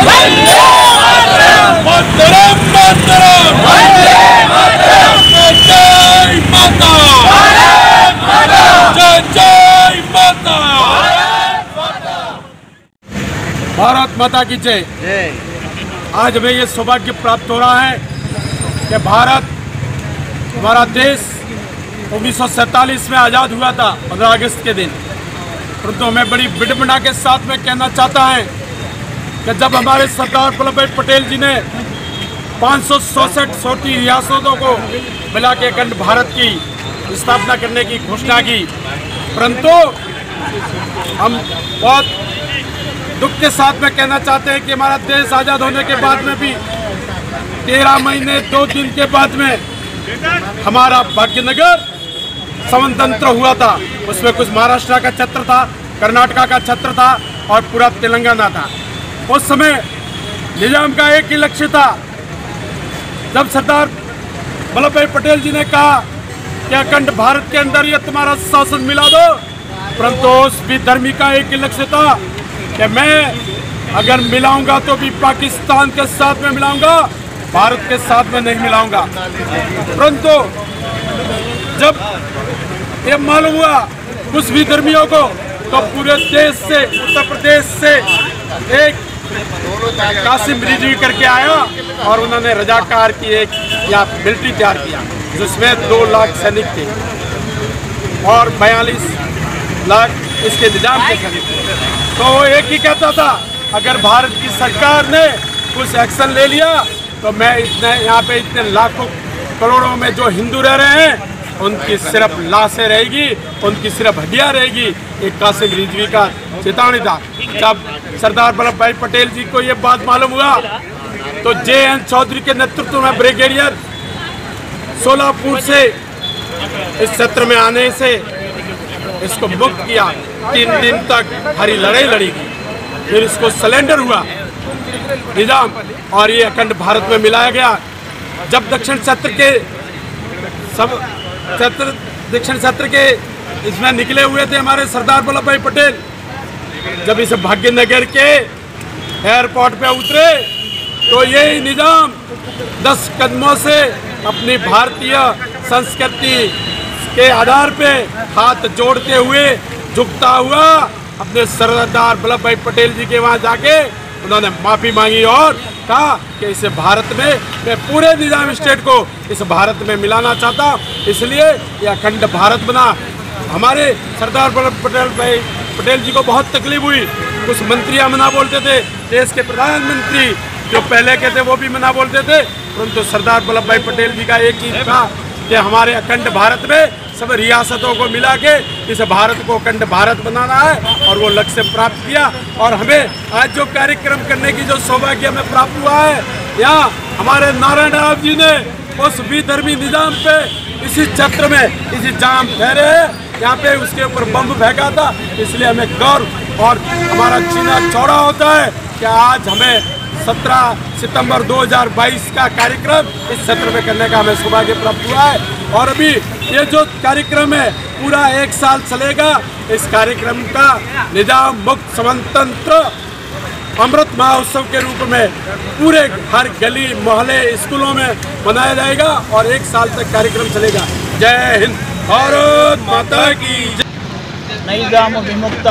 भारत माता की जय। आज हमें ये सौभाग्य प्राप्त हो रहा है कि भारत हमारा देश 1947 में आज़ाद हुआ था 15 अगस्त के दिन। परंतु हमें बड़ी विडंबना के साथ में कहना चाहता है कि जब हमारे सरदार वल्लभ भाई पटेल जी ने 567 रियासतों को मिला के अखंड भारत की स्थापना करने की घोषणा की, परंतु हम बहुत दुख के साथ में कहना चाहते हैं कि हमारा देश आज़ाद होने के बाद में भी 13 महीने 2 दिन के बाद में हमारा भाग्यनगर स्वतंत्र हुआ था। उसमें कुछ महाराष्ट्र का छत्र था, कर्नाटका का छत्र था और पूरा तेलंगाना था। उस समय निजाम का एक ही लक्ष्य था। जब सरदार वल्लभ भाई पटेल जी ने कहा कि अखंड भारत के अंदर ये तुम्हारा शासन मिला दो, परंतु उस विधर्मी का एक ही लक्ष्य था कि मैं अगर मिलाऊंगा तो भी पाकिस्तान के साथ में मिलाऊंगा, भारत के साथ में नहीं मिलाऊंगा। परंतु जब ये मालूम हुआ कुछ विधर्मियों को, तो पूरे देश से, उत्तर प्रदेश से एक कासिम रिजवी करके आया और उन्होंने रजाकार की एक या मिलिट्री तैयार किया, जिसमें 2 लाख सैनिक थे और 42 लाख इसके निजाम के सैनिक थे। तो वो एक ही कहता था, अगर भारत की सरकार ने कुछ एक्शन ले लिया तो मैं इतने यहाँ पे इतने लाखों करोड़ों में जो हिंदू रह रहे हैं उनकी सिर्फ लाशें रहेगी, उनकी सिर्फ हड्डियाँ रहेगी। एक कासिम रिजवी का चेतावनी था। जब सरदार वल्लभ भाई पटेल जी को ये बात मालूम हुआ तो JN चौधरी के नेतृत्व में ब्रिगेडियर सोलापुर से इस क्षेत्र में आने से इसको मुक्त किया। 3 दिन तक हरी लड़ाई लड़ी गई, फिर इसको सरेंडर हुआ निजाम और ये अखंड भारत में मिलाया गया। जब दक्षिण क्षेत्र के इसमें निकले हुए थे हमारे सरदार वल्लभ भाई पटेल, जब इस भाग्यनगर के एयरपोर्ट पे उतरे तो यही निजाम 10 कदमों से अपनी भारतीय संस्कृति के आधार पे हाथ जोड़ते हुए झुकता हुआ अपने सरदार वल्लभ भाई पटेल जी के वहाँ जाके उन्होंने माफ़ी मांगी और कहा कि इसे भारत में मैं पूरे निजाम स्टेट को इस भारत में मिलाना चाहता, इसलिए ये अखंड भारत बना। हमारे सरदार वल्लभ भाई पटेल जी को बहुत तकलीफ हुई। कुछ मंत्रियाँ मना बोलते थे, देश के प्रधानमंत्री जो पहले के थे वो भी मना बोलते थे, परंतु सरदार वल्लभ भाई पटेल जी का एक ही था कि हमारे अखंड भारत में सब रियासतों को मिला के इस भारत को अखंड भारत बनाना है और वो लक्ष्य प्राप्त किया। और हमें आज जो कार्यक्रम करने की जो सौभाग्य हमें प्राप्त हुआ है, यहाँ हमारे नारायण राव जी ने उस विधर्मी निजाम पे इसी क्षेत्र में इसी जाम ठहरे हैं, यहाँ पे उसके ऊपर बम फेंका था, इसलिए हमें गौरव और हमारा सीना चौड़ा होता है कि आज हमें 17 सितंबर 2022 का कार्यक्रम इस क्षेत्र में करने का हमें सौभाग्य प्राप्त हुआ है। और अभी ये जो कार्यक्रम है पूरा 1 साल चलेगा। इस कार्यक्रम का निजाम मुक्त स्वतंत्र अमृत महोत्सव के रूप में पूरे हर गली मोहल्ले स्कूलों में मनाया जाएगा और 1 साल तक कार्यक्रम चलेगा। जय हिंद, भारत माता की जय। నైజాము విముక్త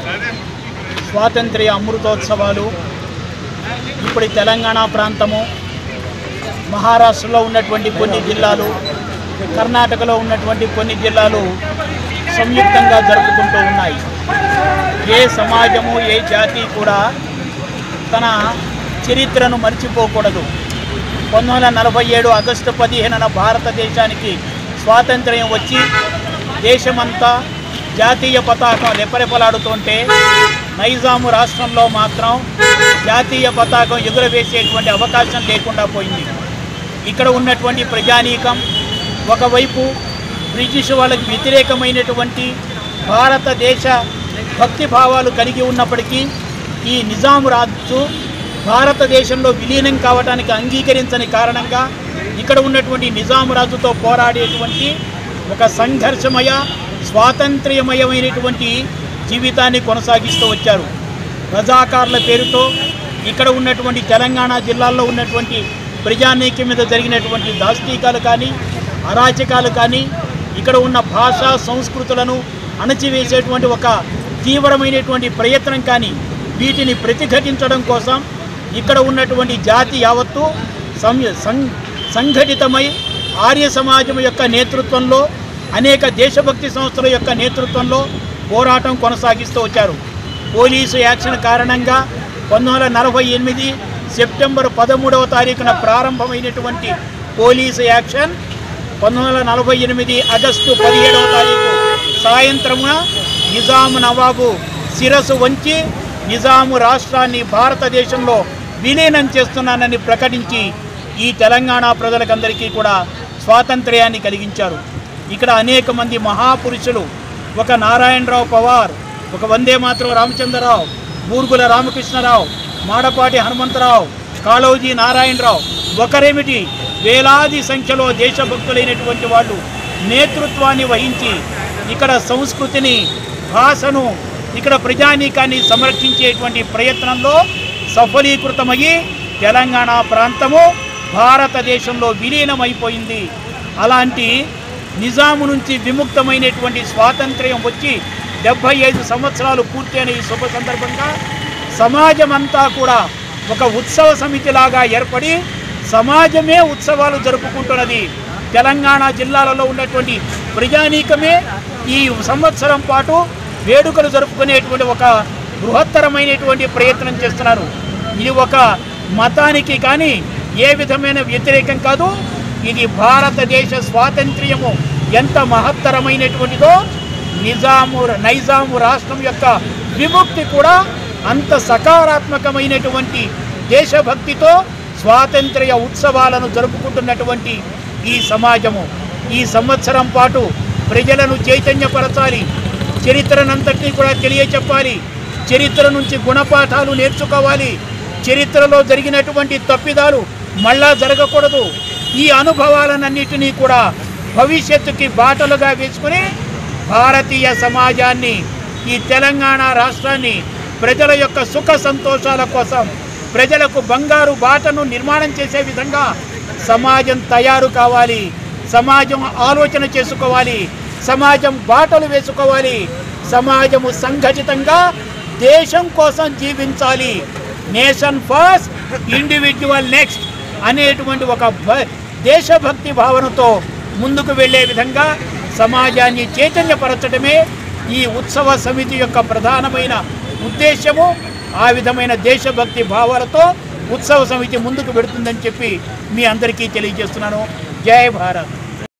స్వాతంత్ర్య అమృతోత్సవాలు ఇప్పుడు తెలంగాణ ప్రాంతము, మహారాష్ట్రలో ఉన్నటువంటి కొన్ని జిల్లాలు, కర్ణాటకలో ఉన్నటువంటి కొన్ని జిల్లాలు సంయుక్తంగా జరుపుకుంటూ ఉన్నాయి. ఏ సమాజము ఏ జాతి కూడా తన చరిత్రను మర్చిపోకూడదు. 1947 ఆగస్టు 15న భారతదేశానికి స్వాతంత్ర్యం వచ్చి దేశమంతా జాతీయ పతాకం రెపరెపలాడుతుంటే నైజాము రాష్ట్రంలో మాత్రం జాతీయ పతాకం ఎగురవేసేటువంటి అవకాశం లేకుండా పోయింది. ఇక్కడ ఉన్నటువంటి ప్రజానీకం ఒకవైపు బ్రిటిష్ వాళ్ళకి వ్యతిరేకమైనటువంటి భారతదేశ భక్తి భావాలు కలిగి ఉన్నప్పటికీ ఈ నిజాం రాజు భారతదేశంలో విలీనం కావడానికి అంగీకరించని కారణంగా ఇక్కడ ఉన్నటువంటి నిజాం రాజుతో పోరాడేటువంటి ఒక సంఘర్షమయ స్వాతంత్ర్యమయమైనటువంటి జీవితాన్ని కొనసాగిస్తూ వచ్చారు. రజాకార్ల పేరుతో ఇక్కడ ఉన్నటువంటి తెలంగాణ జిల్లాల్లో ఉన్నటువంటి ప్రజానీకం మీద జరిగినటువంటి దాష్టీకాలు కానీ అరాచకాలు కానీ ఇక్కడ ఉన్న భాషా సంస్కృతులను అణచివేసేటువంటి ఒక తీవ్రమైనటువంటి ప్రయత్నం కానీ వీటిని ప్రతిఘటించడం కోసం ఇక్కడ ఉన్నటువంటి జాతి యావత్తు సంఘటితమై ఆర్య సమాజం యొక్క నేతృత్వంలో అనేక దేశభక్తి సంస్థల యొక్క నేతృత్వంలో పోరాటం కొనసాగిస్తూ వచ్చారు. పోలీసు యాక్షన్ కారణంగా 1948 సెప్టెంబర్ 13వ తారీఖున ప్రారంభమైనటువంటి పోలీసు యాక్షన్ 1948 ఆగస్టు 17వ తారీఖు సాయంత్రమున నిజాము నవాబు శిరస్సు వంచి నిజాము రాష్ట్రాన్ని భారతదేశంలో విలీనం చేస్తున్నానని ప్రకటించి ఈ తెలంగాణ ప్రజలకందరికీ కూడా స్వాతంత్ర్యాన్ని కలిగించారు. ఇక్కడ అనేక మంది మహాపురుషులు, ఒక నారాయణరావు పవార్, ఒక వందే మాతరం రామచంద్రరావు, బూర్గుల రామకృష్ణరావు, మాడపాటి హనుమంతరావు, కాళోజీ నారాయణరావు, ఒకరేమిటి వేలాది సంఖ్యలో దేశభక్తులైనటువంటి వాళ్ళు నేతృత్వాన్ని వహించి ఇక్కడ సంస్కృతిని, భాషను, ఇక్కడ ప్రజానీకాన్ని సంరక్షించేటువంటి ప్రయత్నంలో సఫలీకృతమయ్యి తెలంగాణ ప్రాంతము భారతదేశంలో విలీనమైపోయింది. అలాంటి నిజాము నుంచి విముక్తమైనటువంటి స్వాతంత్ర్యం వచ్చి 75 సంవత్సరాలు పూర్తయిన ఈ శుభ సందర్భంగా సమాజం అంతా కూడా ఒక ఉత్సవ సమితిలాగా ఏర్పడి సమాజమే ఉత్సవాలు జరుపుకుంటున్నది. తెలంగాణ జిల్లాలలో ఉన్నటువంటి ప్రజానీకమే ఈ సంవత్సరం పాటు వేడుకలు జరుపుకునేటువంటి ఒక బృహత్తరమైనటువంటి ప్రయత్నం చేస్తున్నారు. ఇది ఒక మతానికి కానీ ఏ విధమైన వ్యతిరేకం కాదు. ఇది భారతదేశ స్వాతంత్ర్యము ఎంత మహత్తరమైనటువంటిదో నైజాము రాష్ట్రం యొక్క విముక్తి కూడా అంత సకారాత్మకమైనటువంటి దేశభక్తితో స్వాతంత్ర్య ఉత్సవాలను జరుపుకుంటున్నటువంటి ఈ సమాజము ఈ సంవత్సరం పాటు ప్రజలను చైతన్యపరచాలి, చరిత్రనంతటినీ కూడా తెలియచెప్పాలి, చరిత్ర నుంచి గుణపాఠాలు నేర్చుకోవాలి, చరిత్రలో జరిగినటువంటి తప్పిదాలు మళ్ళా జరగకూడదు. ఈ అనుభవాలన్నిటినీ కూడా భవిష్యత్తుకి బాటలుగా వేసుకుని భారతీయ సమాజాన్ని, ఈ తెలంగాణ రాష్ట్రాన్ని ప్రజల యొక్క సుఖ సంతోషాల కోసం ప్రజలకు బంగారు బాటను నిర్మాణం చేసే విధంగా సమాజం తయారు కావాలి, సమాజం ఆలోచన చేసుకోవాలి, సమాజం బాటలు వేసుకోవాలి, సమాజము సంఘటితంగా దేశం కోసం జీవించాలి. నేషన్ ఫస్ట్, ఇండివిజువల్ నెక్స్ట్ అనేటువంటి ఒక దేశభక్తి భావనతో ముందుకు వెళ్ళే విధంగా సమాజాన్ని చైతన్యపరచడమే ఈ ఉత్సవ సమితి యొక్క ప్రధానమైన ఉద్దేశము. ఆ విధమైన దేశభక్తి భావాలతో ఉత్సవ సమితి ముందుకు పెడుతుందని చెప్పి మీ అందరికీ తెలియజేస్తున్నాను. జై భారత్.